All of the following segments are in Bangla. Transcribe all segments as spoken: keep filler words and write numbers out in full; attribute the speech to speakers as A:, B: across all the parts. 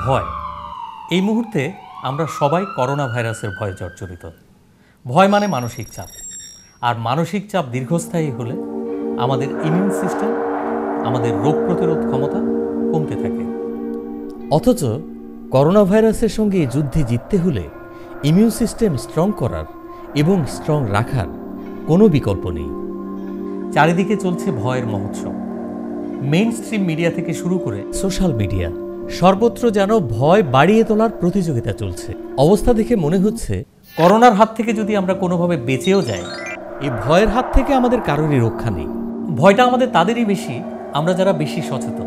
A: ভয়। এই মুহূর্তে আমরা সবাই করোনা ভাইরাসের ভয়ে জর্জরিত। ভয় মানে মানসিক চাপ, আর মানসিক চাপ দীর্ঘস্থায়ী হলে আমাদের ইমিউন সিস্টেম, আমাদের রোগ প্রতিরোধ ক্ষমতা কমতে থাকে।
B: অথচ করোনা ভাইরাসের সঙ্গে যুদ্ধে জিততে হলে ইমিউন সিস্টেম স্ট্রং করার এবং স্ট্রং রাখার কোনো বিকল্প নেই।
A: চারিদিকে চলছে ভয়ের মহোৎসব। মেইন স্ট্রিম মিডিয়া থেকে শুরু করে
B: সোশ্যাল মিডিয়া, সর্বত্র যেন ভয় বাড়িয়ে তোলার প্রতিযোগিতা চলছে। অবস্থা দেখে মনে হচ্ছে
A: করোনার হাত থেকে যদি আমরা কোনোভাবে বেঁচেও যাই,
B: এই ভয়ের হাত থেকে আমাদের কারোরই রক্ষা নেই।
A: ভয়টা আমাদের তাদেরই বেশি, আমরা যারা বেশি সচেতন।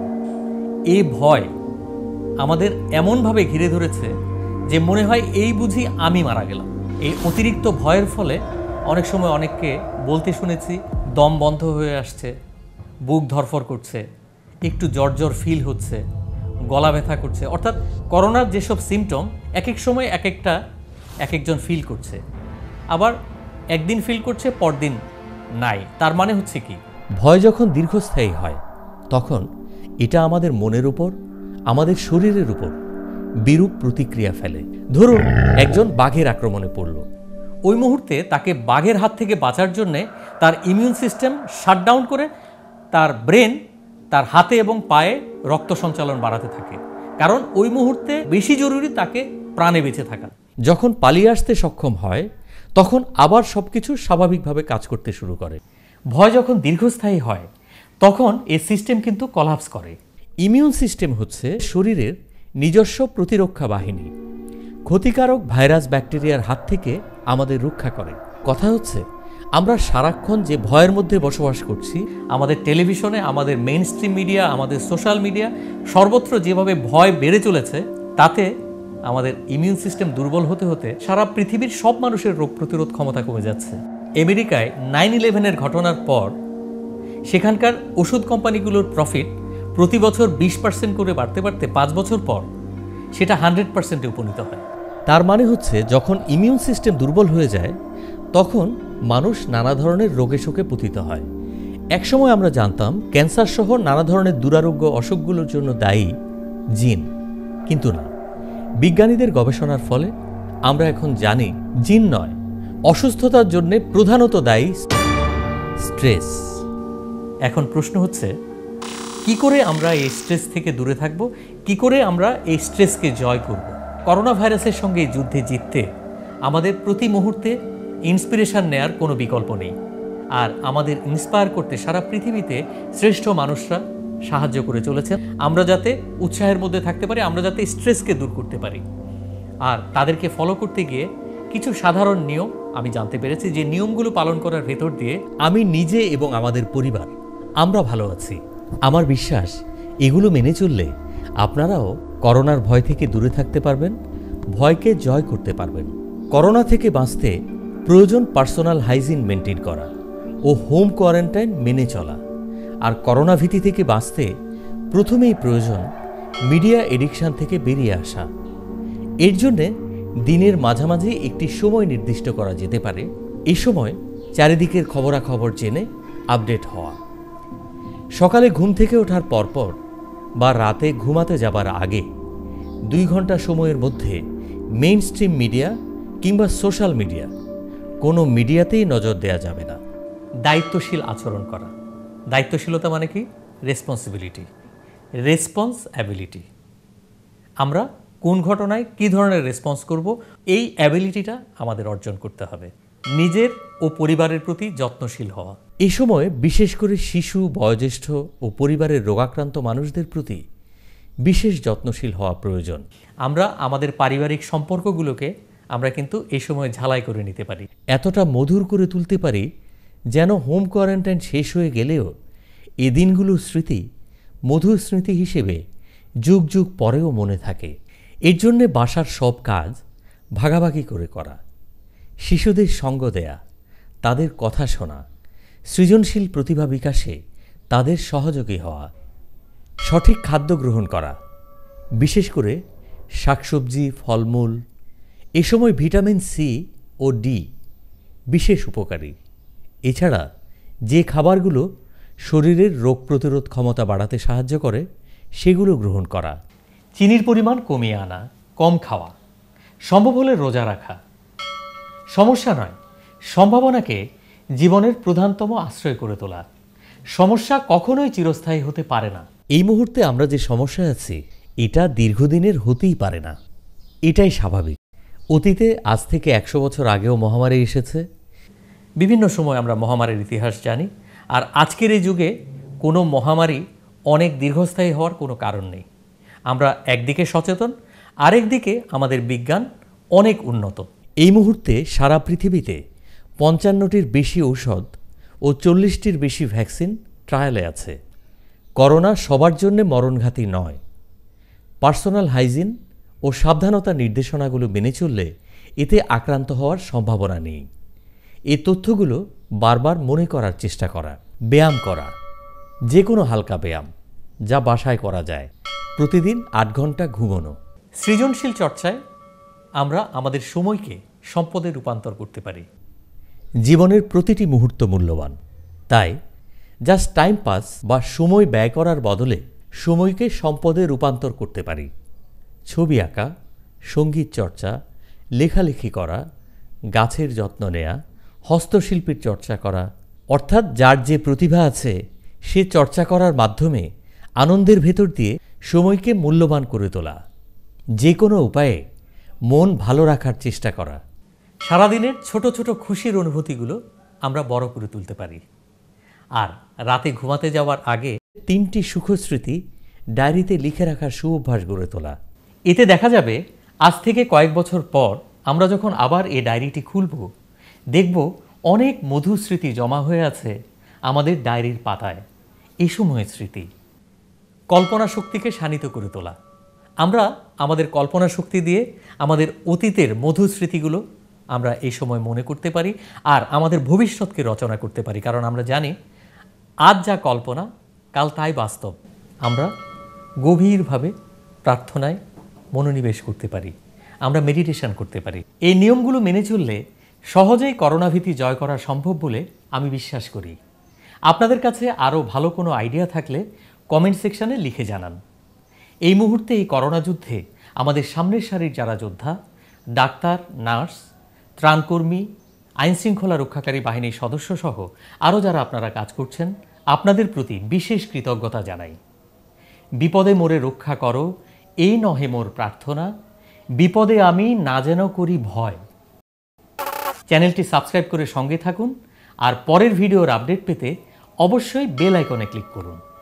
A: এই ভয় আমাদের এমনভাবে ঘিরে ধরেছে যে মনে হয় এই বুঝি আমি মারা গেলাম। এই অতিরিক্ত ভয়ের ফলে অনেক সময় অনেককে বলতে শুনেছি দম বন্ধ হয়ে আসছে, বুক ধরফর করছে, একটু জ্বর জ্বর ফিল হচ্ছে, গলা ব্যথা করছে। অর্থাৎ করোনার যেসব সিমটম এক এক সময় এক একটা এক একজন ফিল করছে, আবার একদিন ফিল করছে পরদিন নাই। তার মানে হচ্ছে কি,
B: ভয় যখন দীর্ঘস্থায়ী হয় তখন এটা আমাদের মনের উপর, আমাদের শরীরের উপর বিরূপ প্রতিক্রিয়া ফেলে। ধরুন একজন বাঘের আক্রমণে পড়ল,
A: ওই মুহূর্তে তাকে বাঘের হাত থেকে বাঁচার জন্যে তার ইমিউন সিস্টেম শাটডাউন করে তার ব্রেন তার হাতে এবং পায়ে রক্ত সঞ্চালন বাড়াতে থাকে, কারণ ওই মুহূর্তে বেশি জরুরি তাকে প্রাণে বেঁচে থাকা।
B: যখন পালিয়ে আসতে সক্ষম হয় তখন আবার সব কিছু স্বাভাবিকভাবে কাজ করতে শুরু করে।
A: ভয় যখন দীর্ঘস্থায়ী হয় তখন এই সিস্টেম কিন্তু কলাপস করে।
B: ইমিউন সিস্টেম হচ্ছে শরীরের নিজস্ব প্রতিরক্ষা বাহিনী, ক্ষতিকারক ভাইরাস ব্যাকটেরিয়ার হাত থেকে আমাদের রক্ষা করে। কথা হচ্ছে আমরা সারাক্ষণ যে ভয়ের মধ্যে বসবাস করছি,
A: আমাদের টেলিভিশনে, আমাদের মেইন স্ট্রিম মিডিয়া, আমাদের সোশ্যাল মিডিয়া, সর্বত্র যেভাবে ভয় বেড়ে চলেছে, তাতে আমাদের ইমিউন সিস্টেম দুর্বল হতে হতে সারা পৃথিবীর সব মানুষের রোগ প্রতিরোধ ক্ষমতা কমে যাচ্ছে। আমেরিকায় নাইন ইলেভেনের ঘটনার পর সেখানকার ওষুধ কোম্পানিগুলোর প্রফিট প্রতি বছর বিশ পার্সেন্ট করে বাড়তে বাড়তে পাঁচ বছর পর সেটা হান্ড্রেড পার্সেন্টে উপনীত হয়।
B: তার মানে হচ্ছে যখন ইমিউন সিস্টেম দুর্বল হয়ে যায় তখন মানুষ নানা ধরনের রোগে শোকে পতিত হয়। একসময় আমরা জানতাম ক্যান্সার সহ নানা ধরনের দুরারোগ্য অসুখগুলোর জন্য দায়ী জিন, কিন্তু না, বিজ্ঞানীদের গবেষণার ফলে আমরা এখন জানি জিন নয়, অসুস্থতার জন্য প্রধানত দায়ী স্ট্রেস।
A: এখন প্রশ্ন হচ্ছে, কি করে আমরা এই স্ট্রেস থেকে দূরে থাকব, কি করে আমরা এই স্ট্রেসকে জয় করব? করোনা ভাইরাসের সঙ্গে যুদ্ধে জিততে আমাদের প্রতি মুহূর্তে ইন্সপিরেশন নেয়ার কোনো বিকল্প নেই। আর আমাদের ইন্সপায়ার করতে সারা পৃথিবীতে শ্রেষ্ঠ মানুষরা সাহায্য করে চলেছেন, আমরা যাতে উৎসাহের মধ্যে থাকতে পারি, আমরা যাতে স্ট্রেসকে দূর করতে পারি। আর তাদেরকে ফলো করতে গিয়ে কিছু সাধারণ নিয়ম আমি জানতে পেরেছি, যে নিয়মগুলো পালন করার ভেতর দিয়ে
B: আমি নিজে এবং আমাদের পরিবার আমরা ভালো আছি। আমার বিশ্বাস এগুলো মেনে চললে আপনারাও করোনার ভয় থেকে দূরে থাকতে পারবেন, ভয়কে জয় করতে পারবেন। করোনা থেকে বাঁচতে প্রয়োজন পার্সোনাল হাইজিন মেনটেন করা ও হোম কোয়ারেন্টাইন মেনে চলা। আর করোনা ভীতি থেকে বাঁচতে প্রথমেই প্রয়োজন মিডিয়া এডিকশন থেকে বেরিয়ে আসা। এর জন্যে দিনের মাঝামাঝি একটি সময় নির্দিষ্ট করা যেতে পারে। এই সময় চারিদিকের খবরাখবর জেনে আপডেট হওয়া। সকালে ঘুম থেকে ওঠার পরপর বা রাতে ঘুমাতে যাবার আগে দুই ঘন্টা সময়ের মধ্যে মেইন স্ট্রিম মিডিয়া কিংবা সোশ্যাল মিডিয়া কোনো মিডিয়াতেই নজর দেওয়া যাবে না।
A: দায়িত্বশীল আচরণ করা। দায়িত্বশীলতা মানে কি? Responsibility, response ability. আমরা কোন ঘটনায় কী ধরনের রেসপন্স করব, এই অ্যাবিলিটিটা আমাদের অর্জন করতে হবে। নিজের ও পরিবারের প্রতি যত্নশীল হওয়া।
B: এই সময় বিশেষ করে শিশু, বয়োজ্যেষ্ঠ ও পরিবারের রোগাক্রান্ত মানুষদের প্রতি বিশেষ যত্নশীল হওয়া প্রয়োজন।
A: আমরা আমাদের পারিবারিক সম্পর্কগুলোকে আমরা কিন্তু এই সময় ঝালাই করে নিতে পারি,
B: এতটা মধুর করে তুলতে পারি যেন হোম কোয়ারেন্টাইন শেষ হয়ে গেলেও এ দিনগুলোর স্মৃতি মধুর স্মৃতি হিসেবে যুগ যুগ পরেও মনে থাকে। এর জন্যে বাসার সব কাজ ভাগাভাগি করে করা, শিশুদের সঙ্গ দেয়া, তাদের কথা শোনা, সৃজনশীল প্রতিভা বিকাশে তাদের সহযোগী হওয়া, সঠিক খাদ্য গ্রহণ করা, বিশেষ করে শাকসবজি, ফলমূল। এ সময় ভিটামিন সি ও ডি বিশেষ উপকারী। এছাড়া যে খাবারগুলো শরীরের রোগ প্রতিরোধ ক্ষমতা বাড়াতে সাহায্য করে সেগুলো গ্রহণ করা।
A: চিনির পরিমাণ কমিয়ে আনা, কম খাওয়া, সম্ভব হলে রোজা রাখা। সমস্যা নয়, সম্ভাবনাকে জীবনের প্রধানতম আশ্রয় করে তোলা। সমস্যা কখনোই চিরস্থায়ী হতে পারে না।
B: এই মুহূর্তে আমরা যে সমস্যায় আছি এটা দীর্ঘদিনের হতেই পারে না, এটাই স্বাভাবিক। অতীতে আজ থেকে একশো বছর আগেও মহামারী এসেছে।
A: বিভিন্ন সময় আমরা মহামারীর ইতিহাস জানি, আর আজকের এই যুগে কোনো মহামারী অনেক দীর্ঘস্থায়ী হওয়ার কোনো কারণ নেই। আমরা একদিকে সচেতন, আরেকদিকে আমাদের বিজ্ঞান অনেক উন্নত।
B: এই মুহূর্তে সারা পৃথিবীতে পঞ্চান্নটির বেশি ঔষধ ও চল্লিশটির বেশি ভ্যাকসিন ট্রায়ালে আছে। করোনা সবার জন্য মরণঘাতী নয়। পার্সোনাল হাইজিন ও সাবধানতার নির্দেশনাগুলো মেনে চললে এতে আক্রান্ত হওয়ার সম্ভাবনা নেই। এই তথ্যগুলো বারবার মনে করার চেষ্টা করা, ব্যায়াম করা, যে কোনো হালকা ব্যায়াম যা বাসায় করা যায়, প্রতিদিন আট ঘন্টা ঘুমানো।
A: সৃজনশীল চর্চায় আমরা আমাদের সময়কে সম্পদে রূপান্তর করতে পারি।
B: জীবনের প্রতিটি মুহূর্ত মূল্যবান, তাই জাস্ট টাইম পাস বা সময় ব্যয় করার বদলে সময়কে সম্পদে রূপান্তর করতে পারি। ছবি আঁকা, সঙ্গীত চর্চা, লেখালেখি করা, গাছের যত্ন নেয়া, হস্তশিল্পের চর্চা করা, অর্থাৎ যার যে প্রতিভা আছে সে চর্চা করার মাধ্যমে আনন্দের ভেতর দিয়ে সময়কে মূল্যবান করে তোলা। যে কোনো উপায়ে মন ভালো রাখার চেষ্টা করা।
A: সারাদিনের ছোট ছোট খুশির অনুভূতিগুলো আমরা বড় করে তুলতে পারি। আর রাতে ঘুমাতে যাওয়ার আগে
B: তিনটি সুখস্মৃতি ডায়েরিতে লিখে রাখার সুঅভ্যাস গড়ে তোলা।
A: এতে দেখা যাবে আজ থেকে কয়েক বছর পর আমরা যখন আবার এই ডায়েরিটি খুলব, দেখব অনেক মধুর স্মৃতি জমা হয়ে আছে আমাদের ডায়েরির পাতায়। এই সময়ের স্মৃতি কল্পনা শক্তিকে শানিত করে তোলা। আমরা আমাদের কল্পনা শক্তি দিয়ে আমাদের অতীতের মধুর স্মৃতিগুলো আমরা এই সময় মনে করতে পারি আর আমাদের ভবিষ্যৎকে রচনা করতে পারি। কারণ আমরা জানি আজ যা কল্পনা কাল তাই বাস্তব। আমরা গভীরভাবে প্রার্থনায় মনোনিবেশ করতে পারি, আমরা মেডিটেশন করতে পারি। এই নিয়মগুলো মেনে চললে সহজেই করোনা ভীতি জয় করা সম্ভব বলে আমি বিশ্বাস করি। আপনাদের কাছে আরও ভালো কোনো আইডিয়া থাকলে কমেন্ট সেকশনে লিখে জানান। এই মুহূর্তে এই করোনা যুদ্ধে আমাদের সামনের সারির যারা যোদ্ধা, ডাক্তার, নার্স, ত্রাণকর্মী, আইনশৃঙ্খলা রক্ষাকারী বাহিনীর সদস্যসহ আরও যারা আপনারা কাজ করছেন, আপনাদের প্রতি বিশেষ কৃতজ্ঞতা জানাই। বিপদে মোরে রক্ষা করো, এই নহে মোর প্রার্থনা, বিপদে আমি না যেন করি ভয়। চ্যানেলটি সাবস্ক্রাইব করে সঙ্গে থাকুন আর পরের ভিডিওর আপডেট পেতে অবশ্যই বেল আইকনে ক্লিক করুন।